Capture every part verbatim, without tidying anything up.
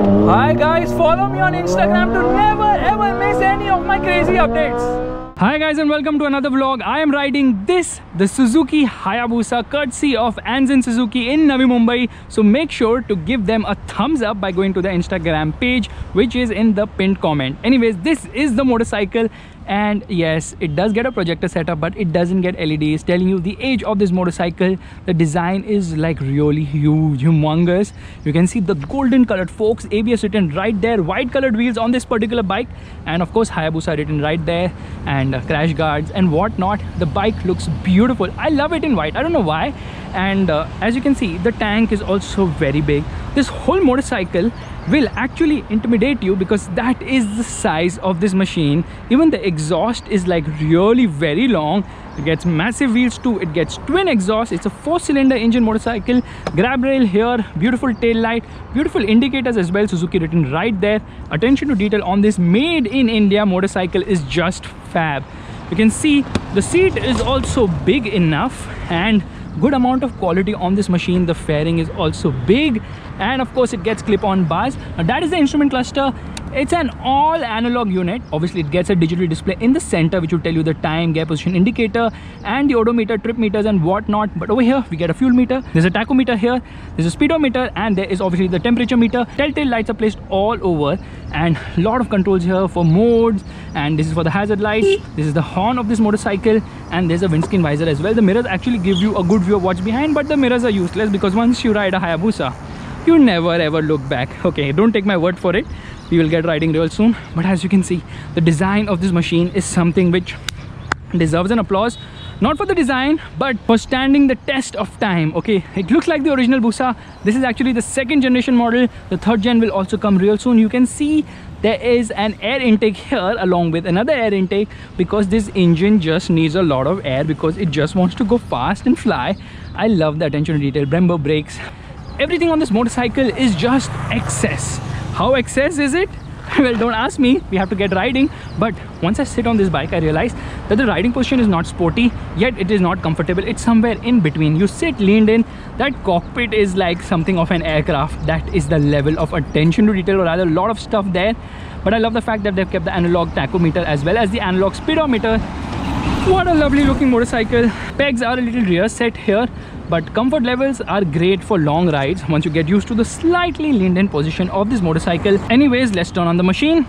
Hi guys, follow me on Instagram to never ever miss any of my crazy updates. Hi guys and welcome to another vlog. I am riding this, the Suzuki Hayabusa, courtesy of Anzen Suzuki in Navi Mumbai. So make sure to give them a thumbs up by going to the Instagram page, which is in the pinned comment. Anyways, this is the motorcycle. And yes, it does get a projector setup, but it doesn't get L E Ds, telling you the age of this motorcycle. The design is like really huge, humongous. You can see the golden colored forks, A B S written right there, white colored wheels on this particular bike, and of course Hayabusa written right there, and uh, crash guards and whatnot. The bike looks beautiful. I love it in white. I don't know why. And uh, as you can see, the tank is also very big. This whole motorcycle will actually intimidate you because that is the size of this machine. Even the exhaust is like really very long. It gets massive wheels too. It gets twin exhaust. It's a four cylinder engine motorcycle. Grab rail here, beautiful tail light, beautiful indicators as well, Suzuki written right there. Attention to detail on this made in India motorcycle is just fab. You can see the seat is also big enough and good amount of quality on this machine. The fairing is also big, and of course it gets clip-on bars. Now that is the instrument cluster. It's an all analog unit. Obviously it gets a digital display in the center which will tell you the time, gear position indicator, and the odometer, trip meters and whatnot. But over here we get a fuel meter, there's a tachometer here, there's a speedometer, and there is obviously the temperature meter. Telltale lights are placed all over, and a lot of controls here for modes, and this is for the hazard lights. This is the horn of this motorcycle, and there's a windscreen visor as well. The mirrors actually give you a good view of what's behind, but the mirrors are useless because once you ride a Hayabusa, you never ever look back. Okay, don't take my word for it. We will get riding real soon. But as you can see, the design of this machine is something which deserves an applause. Not for the design, but for standing the test of time. Okay, it looks like the original Busa. This is actually the second generation model. The third gen will also come real soon. You can see there is an air intake here along with another air intake because this engine just needs a lot of air because it just wants to go fast and fly. I love the attention to detail. Brembo brakes. Everything on this motorcycle is just excess. How excess is it? Well, don't ask me. We have to get riding. But once I sit on this bike, I realize that the riding position is not sporty, yet it is not comfortable. It's somewhere in between. You sit leaned in. That cockpit is like something of an aircraft. That is the level of attention to detail, or rather a lot of stuff there. But I love the fact that they've kept the analog tachometer as well as the analog speedometer. What a lovely looking motorcycle. Pegs are a little rear set here, but comfort levels are great for long rides once you get used to the slightly leaned in position of this motorcycle. Anyways, let's turn on the machine.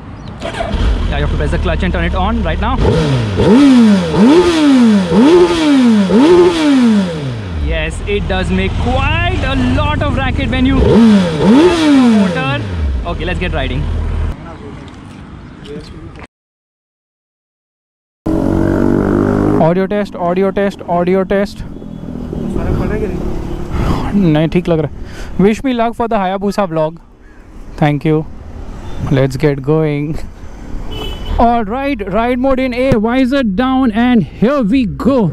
Yeah, you have to press the clutch and turn it on right now. Yes, it does make quite a lot of racket when you motor. Okay, let's get riding. Audio test, audio test, audio test. नहीं ठीक लग रहा. Wish me luck for the Hayabusa vlog. Thank you. Let's get going. All right, ride mode in A, visor down, and here we go.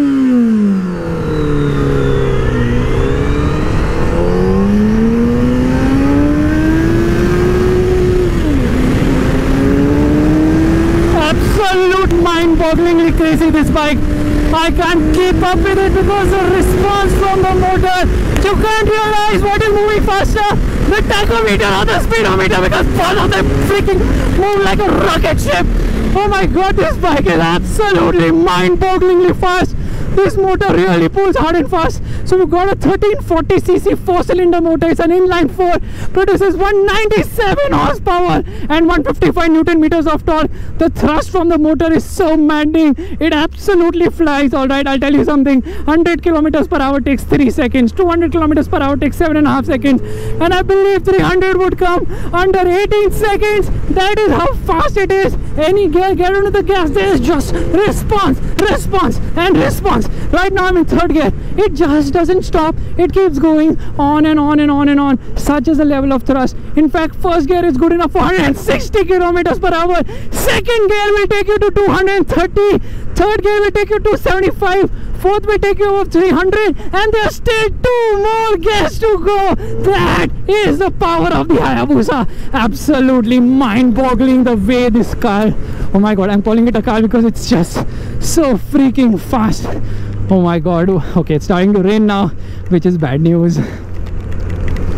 Absolute mind-bogglingly crazy this bike. I can't keep up with it because the response from the motor, you can't realize what is moving faster, the tachometer or the speedometer, because both of them freaking move like a rocket ship. Oh my god, this bike is absolutely mind-bogglingly fast. This motor really pulls hard and fast. So we've got a thirteen forty c c four-cylinder motor. It's an inline four, produces one hundred ninety-seven horsepower and one hundred fifty-five newton meters of torque. The thrust from the motor is so maddening. It absolutely flies. All right, I'll tell you something. one hundred kilometers per hour takes three seconds. two hundred kilometers per hour takes seven and a half seconds. And I believe three hundred would come under eighteen seconds. That is how fast it is. Any gear, get onto the gas. There is just response, response, and response. Right now I'm in third gear. It just doesn't stop. It keeps going on and on and on and on. Such is the level of thrust. In fact, first gear is good enough for one hundred sixty kilometers per hour. Second gear will take you to two hundred thirty. Third gear will take you to seventy-five. Fourth will take you over three hundred. And there are still two more gears to go. That is the power of the Hayabusa. Absolutely mind-boggling the way this car. Oh my god, I'm calling it a car because it's just so freaking fast. Oh my god. Okay, it's starting to rain now, which is bad news.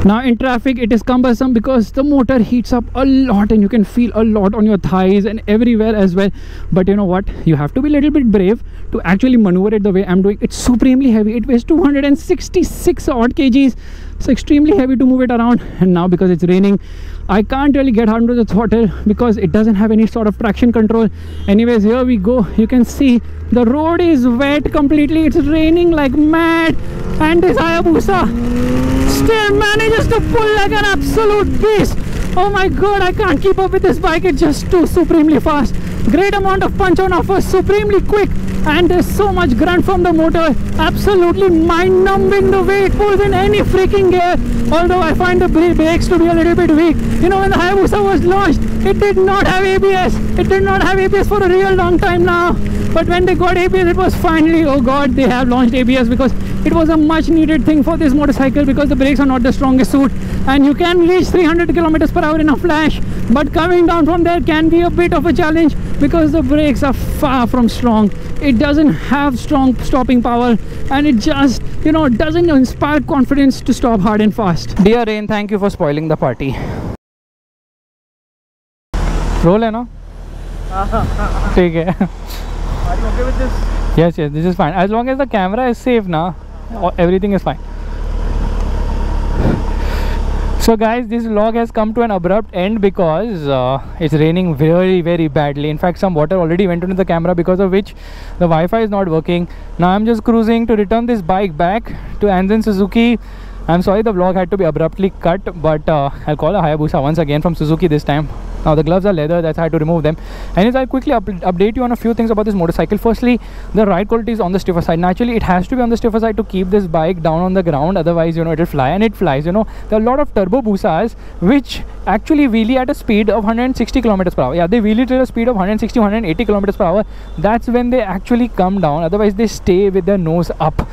Now in traffic it is cumbersome because the motor heats up a lot and you can feel a lot on your thighs and everywhere as well. But you know what, you have to be a little bit brave to actually maneuver it the way I'm doing. It's supremely heavy. It weighs two hundred sixty-six odd kgs. It's extremely heavy to move it around, and now because it's raining I can't really get under the throttle because it doesn't have any sort of traction control. Anyways, here we go. You can see the road is wet completely. It's raining like mad, and this Hayabusa still manages to pull like an absolute beast. Oh my god, I can't keep up with this bike. It's just too supremely fast. Great amount of punch on offer, supremely quick, and there's so much grunt from the motor. Absolutely mind-numbing the way it pulls in any freaking gear. Although I find the brakes to be a little bit weak. You know, when the Hayabusa was launched, it did not have A B S. It did not have A B S for a real long time now. But when they got A B S, it was finally, oh god, they have launched A B S, because it was a much needed thing for this motorcycle, because the brakes are not the strongest suit and you can reach three hundred kilometers per hour in a flash, but coming down from there can be a bit of a challenge because the brakes are far from strong. It doesn't have strong stopping power, and it just, you know, doesn't inspire confidence to stop hard and fast. Dear Rain, thank you for spoiling the party. Roll hai na? Take it. Are you okay with this? Yes, yes, this is fine. As long as the camera is safe na, everything is fine. So guys, this vlog has come to an abrupt end because uh, it's raining very very badly. In fact, some water already went into the camera, because of which the Wi-Fi is not working. Now I'm just cruising to return this bike back to Anzen Suzuki. I'm sorry the vlog had to be abruptly cut, but uh, I'll call a Hayabusa once again from Suzuki this time. Now the gloves are leather, that's how I had to remove them. And I'll quickly up update you on a few things about this motorcycle. Firstly, the ride quality is on the stiffer side. Naturally, it has to be on the stiffer side to keep this bike down on the ground. Otherwise, you know, it'll fly, and it flies. You know, there are a lot of turbo Busas which actually wheelie at a speed of one hundred sixty kilometers per hour. Yeah, they wheelie to a speed of one hundred sixty, one hundred eighty kilometers per hour. That's when they actually come down. Otherwise, they stay with their nose up.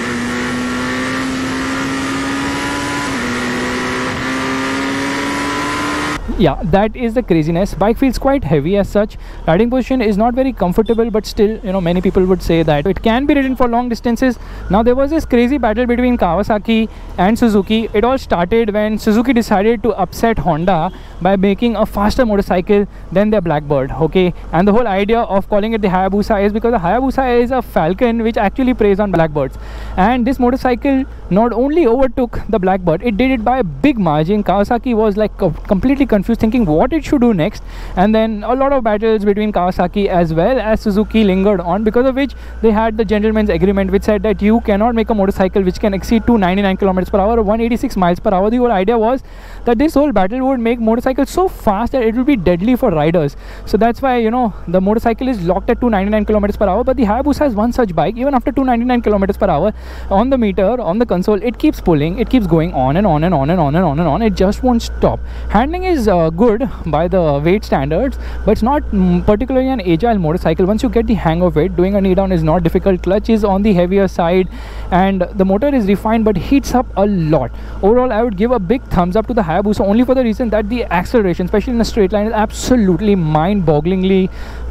Yeah, that is the craziness. Bike feels quite heavy as such. Riding position is not very comfortable, but still, you know, many people would say that it can be ridden for long distances. Now there was this crazy battle between Kawasaki and Suzuki. It all started when Suzuki decided to upset Honda by making a faster motorcycle than their Blackbird. Okay, and the whole idea of calling it the Hayabusa is because the Hayabusa is a falcon which actually preys on Blackbirds, and this motorcycle not only overtook the Blackbird, it did it by a big margin. Kawasaki was like completely confused, thinking what it should do next, and then a lot of battles between Kawasaki as well as Suzuki lingered on, because of which they had the gentleman's agreement which said that you cannot make a motorcycle which can exceed two hundred ninety-nine kilometers per hour or one hundred eighty-six miles per hour. The whole idea was that this whole battle would make motorcycles so fast that it would be deadly for riders. So that's why, you know, the motorcycle is locked at two hundred ninety-nine kilometers per hour, but the Hayabusa has one such bike. Even after two hundred ninety-nine kilometers per hour, on the meter, on the console, it keeps pulling, it keeps going on and on and on and on and on and on. It just won't stop. Handling is uh, good by the weight standards, but it's not mm, particularly an agile motorcycle. Once you get the hang of it, doing a knee down is not difficult. Clutch is on the heavier side, and the motor is refined but heats up a lot. Overall, I would give a big thumbs up to the Hayabusa, only for the reason that the acceleration, especially in a straight line, is absolutely mind-bogglingly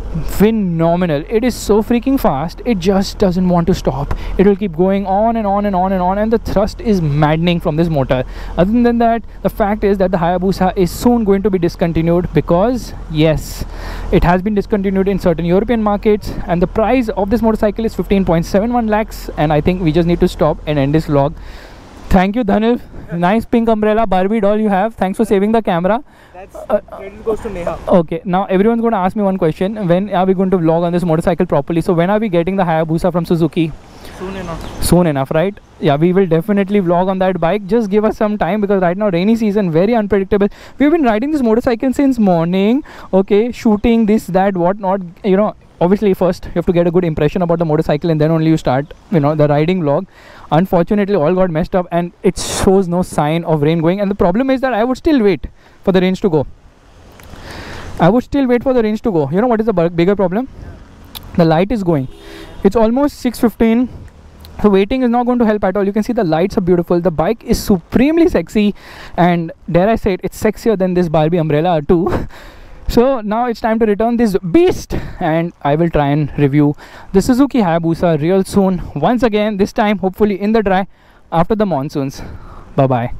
phenomenal. It is so freaking fast, it just doesn't want to stop. It will keep going on and on and on and on, and the thrust is maddening from this motor. Other than that, the fact is that the Hayabusa is soon going to be discontinued, because yes, it has been discontinued in certain European markets, and the price of this motorcycle is fifteen point seven one lakhs. And I think we just need to stop and end this vlog. Thank you, Dhanil. Nice pink umbrella Barbie doll you have. Thanks for saving the camera. That's uh, credit goes to Neha. Okay, now everyone's going to ask me one question. When are we going to vlog on this motorcycle properly? So when are we getting the Hayabusa from Suzuki? Soon enough. Soon enough, right? Yeah, we will definitely vlog on that bike. Just give us some time, because right now rainy season, very unpredictable. We've been riding this motorcycle since morning. Okay, shooting this, that, what not, you know. Obviously, first you have to get a good impression about the motorcycle, and then only you start, you know, the riding vlog. Unfortunately, all got messed up, and it shows no sign of rain going. And the problem is that I would still wait for the rains to go. I would still wait for the rains to go. You know what is the bigger problem? The light is going. It's almost six fifteen. So waiting is not going to help at all. You can see the lights are beautiful. The bike is supremely sexy, and dare I say it, it's sexier than this Barbie umbrella too. So now it's time to return this beast, and I will try and review the Suzuki Hayabusa real soon. Once again, this time hopefully in the dry after the monsoons. Bye bye.